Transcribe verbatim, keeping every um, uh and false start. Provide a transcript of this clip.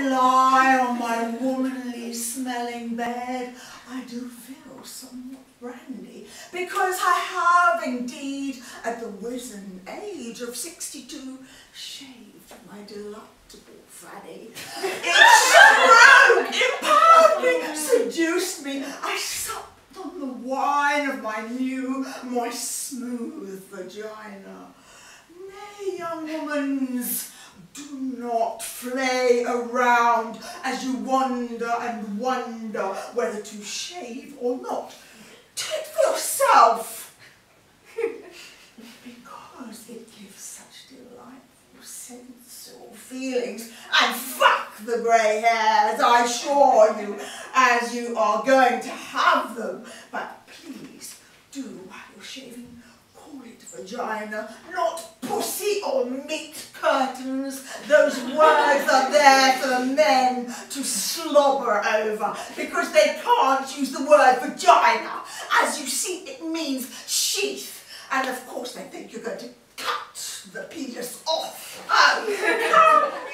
lie on my womanly smelling bed, I do feel somewhat brandy, because I have indeed, at the wizened age of sixty-two, shaved my delectable Fanny. It stroked, empowered me, seduced me. I supped on the wine of my new, moist, smooth vagina. Nay, young womans, do not flay around as you wonder and wonder whether to shave or not. Do it for yourself, because it gives such delightful sensual feelings. And fuck the grey hairs, I assure you, as you are going to have them. But please do, while you're shaving, call it vagina, not pussy or meat curtains. Those words are there for the men to slobber over, because they can't use the word vagina. As you see, it means sheath, and of course they think you're going to cut the penis off. Oh,